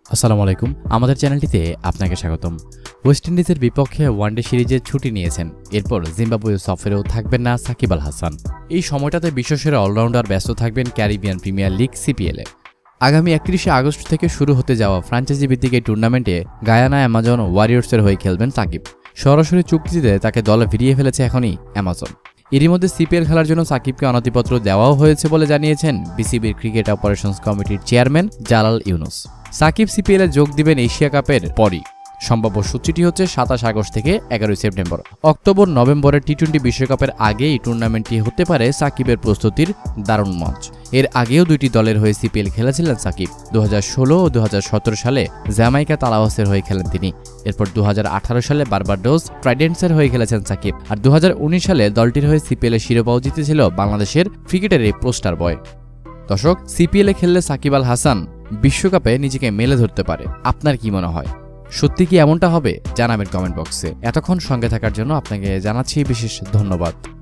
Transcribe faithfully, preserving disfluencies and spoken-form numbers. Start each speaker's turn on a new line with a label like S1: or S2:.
S1: আসসালামু আলাইকুম, আমাদের চ্যানেলটিতে আপনাকে স্বাগতম। ওয়েস্ট ইন্ডিজের বিপক্ষে ওয়ানডে সিরিজের ছুটি নিয়েছেন, এরপর জিম্বাবুয়ে সফরেও থাকবেন না সাকিব আল হাসান। এই সময়টাতে বিশ্বসেরা অলরাউন্ডার ব্যস্ত থাকবেন ক্যারিবিয়ান প্রিমিয়ার লিগ সিপিএলে। আগামী একত্রিশে আগস্ট থেকে শুরু হতে যাওয়া ফ্র্যাঞ্চাইজি ভিত্তিক এই টুর্নামেন্টে গায়ানা অ্যামাজন ওয়ারিয়র্সের হয়ে খেলবেন সাকিব। সরাসরি চুক্তিতে তাকে দলে ভিড়িয়ে ফেলেছে এখনই অ্যামাজন। এরই মধ্যে সিপিএল খেলার জন্য সাকিবকে অনতিপত্র দেওয়াও হয়েছে বলে জানিয়েছেন বিসিবির ক্রিকেট অপারেশনস কমিটির চেয়ারম্যান জালাল ইউনুস। সাকিব সিপিএলে যোগ দিবেন এশিয়া কাপের পরই। সম্ভাব্য সূচিটি হচ্ছে সাতাশ আগস্ট থেকে এগারোই সেপ্টেম্বর। অক্টোবর নভেম্বরের টি টোয়েন্টি বিশ্বকাপের আগে এই টুর্নামেন্টটি হতে পারে সাকিবের প্রস্তুতির দারুণ মঞ্চ। এর আগেও দুইটি দলের হয়ে সিপিএল খেলেছিলেন সাকিব। দু হাজার ষোলো ও দু হাজার সতেরো সালে জ্যামাইকা তালাওয়াসের হয়ে খেলেন তিনি। এরপর দু হাজার আঠারো সালে বারবাডোস ট্রাইডেন্টসের হয়ে খেলেছেন সাকিব। আর দু হাজার উনিশ সালে দলটির হয়ে সিপিএলের শিরোপাও জিতেছিল বাংলাদেশের ক্রিকেটের এই পোস্টার বয়। দর্শক, সিপিএলে খেললে সাকিব আল হাসান বিশ্বকাপে নিজেকে মেলে ধরতে পারে। আপনার কি মনে হয়, সত্যি কি এমনটা হবে? জানাবেন কমেন্ট বক্সে। এতক্ষণ সঙ্গে থাকার জন্য আপনাকে জানাচ্ছি বিশেষ ধন্যবাদ।